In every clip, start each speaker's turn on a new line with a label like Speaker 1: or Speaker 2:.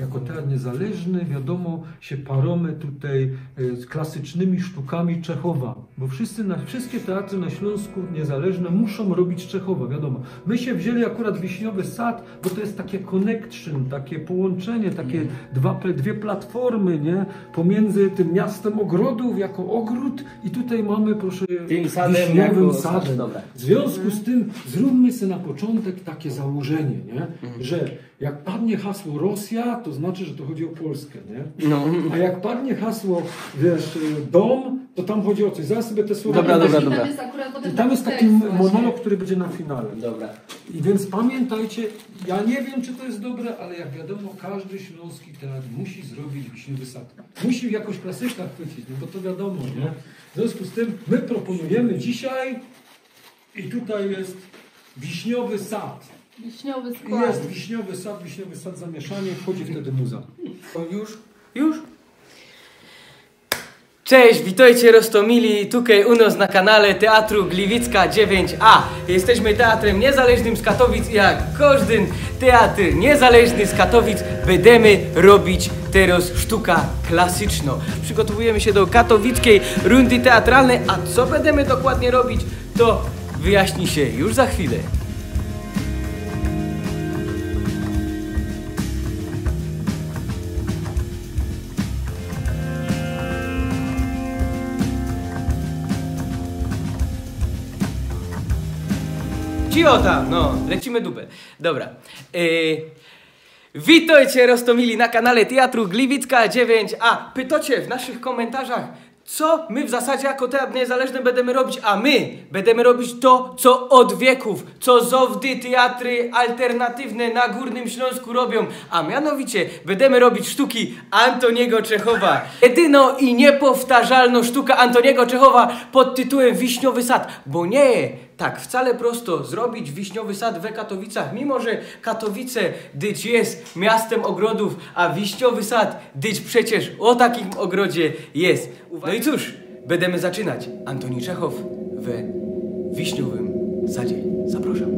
Speaker 1: jako teatr niezależny, wiadomo, się paramy tutaj z klasycznymi sztukami Czechowa, bo wszystkie teatry na Śląsku niezależne muszą robić Czechowa, wiadomo. My się wzięli akurat Wiśniowy Sad, bo to jest takie connection, takie połączenie, takie dwie platformy, nie? Pomiędzy tym miastem ogrodów jako ogród i tutaj mamy, proszę,
Speaker 2: tym sadem
Speaker 1: Wiśniowym Sadem.
Speaker 2: Dobra.
Speaker 1: W związku z tym zróbmy sobie na początek takie założenie, nie? Że jak padnie hasło Rosja, to znaczy, że to chodzi o Polskę, nie?
Speaker 2: No.
Speaker 1: A jak padnie hasło, wiesz, dom, to tam chodzi o coś. Zaraz sobie te słowa...
Speaker 2: Dobra.
Speaker 1: I tam jest taki monolog, który będzie na finale.
Speaker 2: Dobra.
Speaker 1: I więc pamiętajcie, ja nie wiem, czy to jest dobre, ale jak wiadomo, każdy śląski teatr musi zrobić Wiśniowy Sad. Musi jakoś klasyka chwycić, no bo to wiadomo, nie? W związku z tym my proponujemy dzisiaj i tutaj jest Wiśniowy Sad.
Speaker 3: Wiśniowy skład.
Speaker 1: Jest Wiśniowy Sad, zamieszanie, wchodzi wtedy muza.
Speaker 2: Już? Cześć, witajcie Rostomili, tutaj u nas na kanale Teatru Gliwicka 9a. Jesteśmy teatrem niezależnym z Katowic i jak każdy teatr niezależny z Katowic będziemy robić teraz sztuka klasyczną. Przygotowujemy się do katowickiej rundy teatralnej, a co będziemy dokładnie robić, to wyjaśni się już za chwilę. Cio tam, no, lecimy dupę. Dobra. Witajcie Rostomili na kanale Teatru Gliwicka 9a. Pytacie w naszych komentarzach, co my w zasadzie jako teatr niezależny będziemy robić, a my będziemy robić to, co od wieków, co zawdy teatry alternatywne na Górnym Śląsku robią, a mianowicie będziemy robić sztuki Antoniego Czechowa. Jedyną i niepowtarzalną sztuka Antoniego Czechowa pod tytułem Wiśniowy Sad, bo nie tak wcale prosto zrobić Wiśniowy Sad we Katowicach, mimo że Katowice dyć jest miastem ogrodów, a Wiśniowy Sad dyć przecież o takim ogrodzie jest. No i cóż, będziemy zaczynać. Antoni Czechow we Wiśniowym Sadzie. Zapraszam.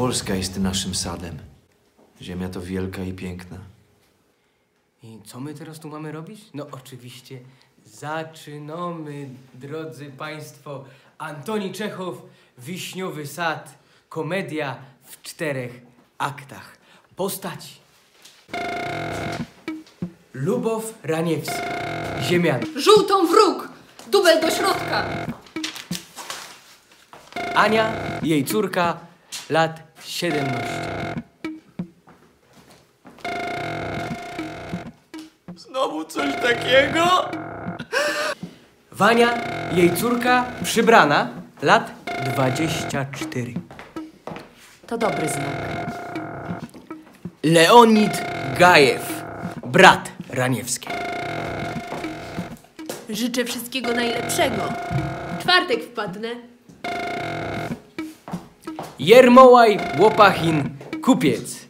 Speaker 3: Polska jest naszym sadem. Ziemia to wielka i piękna.
Speaker 2: I co my teraz tu mamy robić? No oczywiście zaczynamy, drodzy Państwo. Antoni Czechow, Wiśniowy Sad. Komedia w 4 aktach. Postaci: Lubow Raniewska, ziemian.
Speaker 4: Żółtą wróg! Dubel do środka!
Speaker 2: Ania, jej córka, lat 17. Znowu coś takiego? Wania, jej córka, przybrana, lat 24.
Speaker 5: To dobry znak.
Speaker 2: Leonid Gajew, brat Raniewskiej.
Speaker 4: Życzę wszystkiego najlepszego. W czwartek wpadnę.
Speaker 2: Jermołaj Łopachin, kupiec.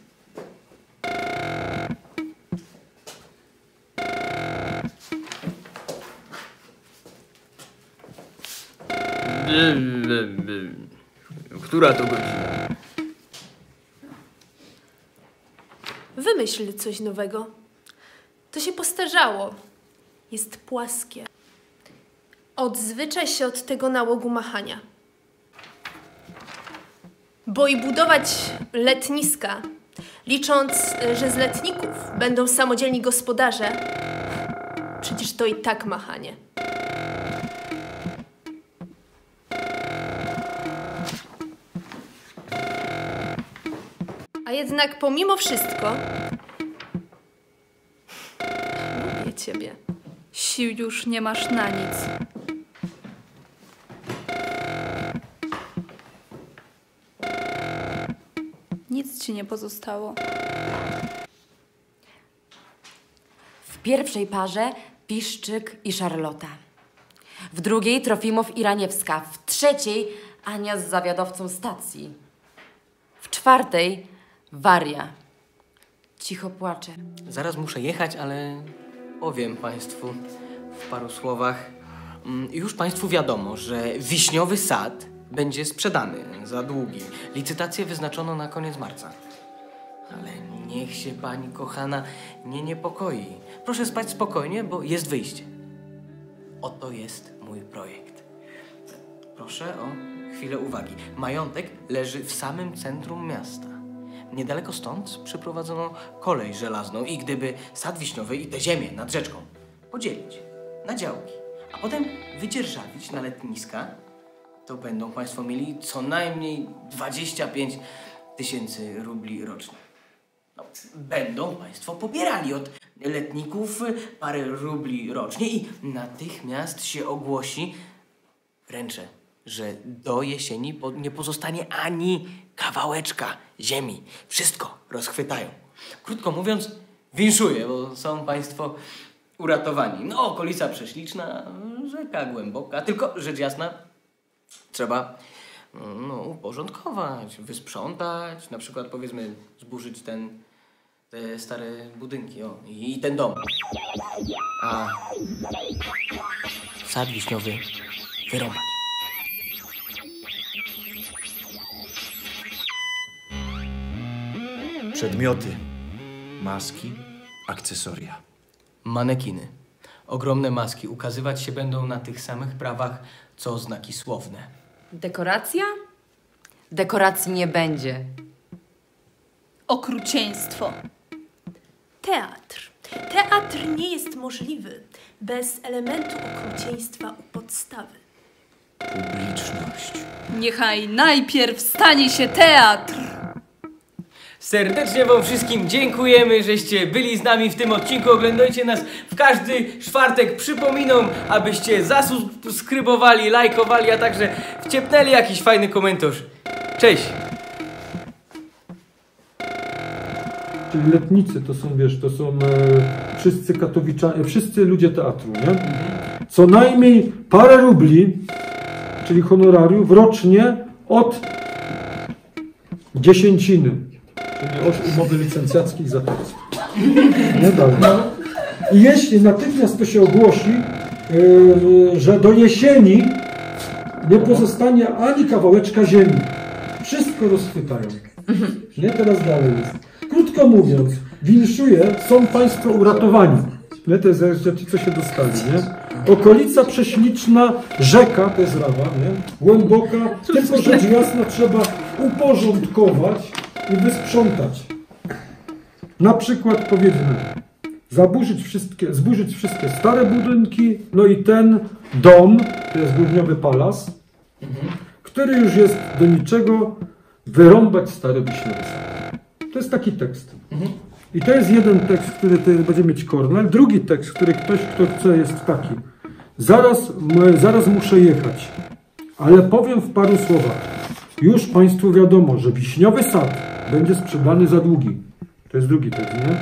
Speaker 2: Która to godzina?
Speaker 4: Wymyśl coś nowego. To się postarzało. Jest płaskie. Odzwyczaj się od tego nałogu machania. Bo i budować letniska, licząc, że z letników będą samodzielni gospodarze, przecież to i tak machanie. A jednak pomimo wszystko lubię ciebie.
Speaker 6: Sił już nie masz na nic. Nic ci nie pozostało.
Speaker 5: W pierwszej parze Piszczyk i Szarlota. W drugiej Trofimow i Raniewska. W trzeciej Ania z zawiadowcą stacji. W czwartej Waria. Cicho płacze.
Speaker 2: Zaraz muszę jechać, ale powiem Państwu w paru słowach. Już Państwu wiadomo, że Wiśniowy Sad będzie sprzedany za długi. Licytację wyznaczono na koniec marca. Ale niech się Pani kochana nie niepokoi. Proszę spać spokojnie, bo jest wyjście. Oto jest mój projekt. Proszę o chwilę uwagi. Majątek leży w samym centrum miasta. Niedaleko stąd przyprowadzono kolej żelazną i gdyby Sad Wiśniowy i tę ziemię nad rzeczką podzielić na działki, a potem wydzierżawić na letniska, to będą Państwo mieli co najmniej 25 000 rubli rocznie. No, będą Państwo pobierali od letników parę rubli rocznie i natychmiast się ogłosi, ręczę, że do jesieni nie pozostanie ani kawałeczka ziemi. Wszystko rozchwytają. Krótko mówiąc, winszuję, bo są Państwo uratowani. No, okolica prześliczna, rzeka głęboka, tylko rzecz jasna, trzeba uporządkować, wysprzątać, na przykład powiedzmy zburzyć te stare budynki i ten dom. A Sad Wiśniowy wyrąbać.
Speaker 3: Przedmioty, maski, akcesoria.
Speaker 2: Manekiny. Ogromne maski ukazywać się będą na tych samych prawach, co znaki słowne.
Speaker 5: Dekoracja? Dekoracji nie będzie.
Speaker 6: Okrucieństwo.
Speaker 4: Teatr. Teatr nie jest możliwy bez elementu okrucieństwa u podstawy.
Speaker 3: Publiczność.
Speaker 6: Niechaj najpierw stanie się teatr.
Speaker 2: Serdecznie Wam wszystkim dziękujemy, żeście byli z nami w tym odcinku. Oglądajcie nas w każdy czwartek. Przypominam, abyście zasubskrybowali, lajkowali, a także wciepnęli jakiś fajny komentarz. Cześć!
Speaker 1: Czyli letnicy to są, wiesz, to są wszyscy katowiczanie, wszyscy ludzie teatru, nie? Co najmniej parę rubli, czyli honorariów rocznie od dziesięciny, czyli od umowy licencjackich za tekst. Nie dalej. I jeśli natychmiast to się ogłosi, że do jesieni nie pozostanie ani kawałeczka ziemi, wszystko rozchwytają. Nie, teraz dalej jest. Krótko mówiąc, winszuję, są Państwo uratowani. Nie, to jest ci, co się dostali, nie? Okolica prześliczna, rzeka, to jest Rawa, nie? Głęboka, tylko rzecz jasna trzeba uporządkować i wysprzątać. Na przykład powiedzmy, zburzyć wszystkie stare budynki, no i ten dom, to jest Grudniowy Palas, który już jest do niczego, wyrąbać stary Wiśniowy Sad. To jest taki tekst. I to jest jeden tekst, który będzie mieć Kornel. Drugi tekst, który ktoś, kto chce, jest taki. Zaraz muszę jechać, ale powiem w paru słowach. Już Państwu wiadomo, że Wiśniowy Sad będzie sprzedany za długi. To jest drugi tekst, nie?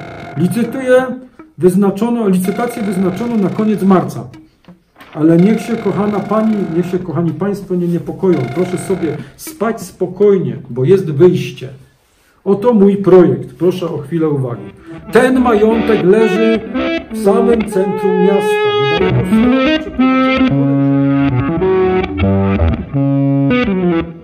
Speaker 1: Licytację wyznaczono na koniec marca. Ale niech się, kochana pani, niech się, kochani Państwo, nie niepokoją. Proszę sobie spać spokojnie, bo jest wyjście. Oto mój projekt. Proszę o chwilę uwagi. Ten majątek leży w samym centrum miasta. Niedaleko